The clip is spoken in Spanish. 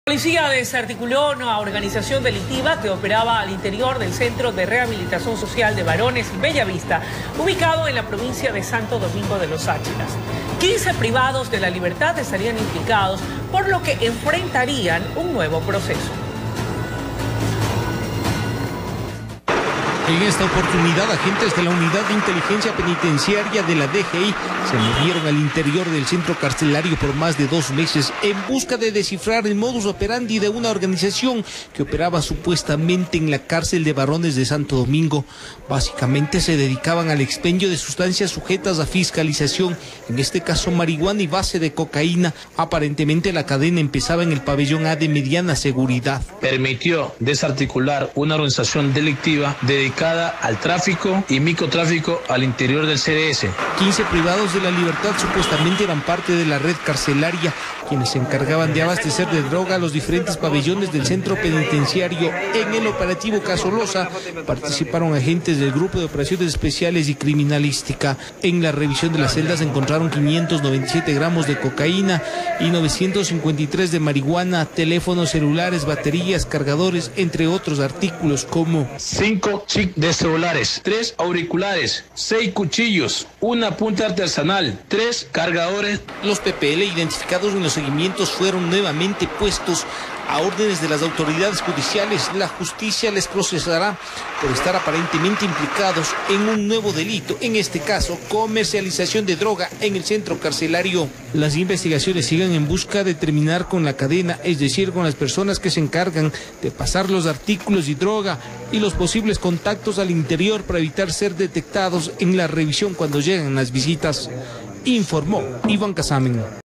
La policía desarticuló una organización delictiva que operaba al interior del Centro de Rehabilitación Social de Varones y Bellavista, ubicado en la provincia de Santo Domingo de los Áchilas. 15 privados de la libertad estarían implicados, por lo que enfrentarían un nuevo proceso. En esta oportunidad, agentes de la Unidad de Inteligencia Penitenciaria de la DGI se movieron al interior del centro carcelario por más de 2 meses en busca de descifrar el modus operandi de una organización que operaba supuestamente en la cárcel de varones de Santo Domingo. Básicamente se dedicaban al expendio de sustancias sujetas a fiscalización, en este caso marihuana y base de cocaína. Aparentemente la cadena empezaba en el pabellón A de mediana seguridad. Permitió desarticular una organización delictiva dedicada al tráfico y microtráfico al interior del CDS. 15 privados de la libertad supuestamente eran parte de la red carcelaria, quienes se encargaban de abastecer de droga a los diferentes pabellones del centro penitenciario. En el operativo Casolosa participaron agentes del Grupo de Operaciones Especiales y Criminalística. En la revisión de las celdas encontraron 597 gramos de cocaína y 953 de marihuana, teléfonos celulares, baterías, cargadores, entre otros artículos como 5 chips de celulares, 3 auriculares, 6 cuchillos, una punta artesanal, 3 cargadores. Los PPL identificados en los seguimientos fueron nuevamente puestos a órdenes de las autoridades judiciales. La justicia les procesará por estar aparentemente implicados en un nuevo delito, en este caso comercialización de droga en el centro carcelario. Las investigaciones siguen en busca de terminar con la cadena, es decir, con las personas que se encargan de pasar los artículos y droga y los posibles contactos al interior para evitar ser detectados en la revisión cuando llegan las visitas, informó Iván Casamen.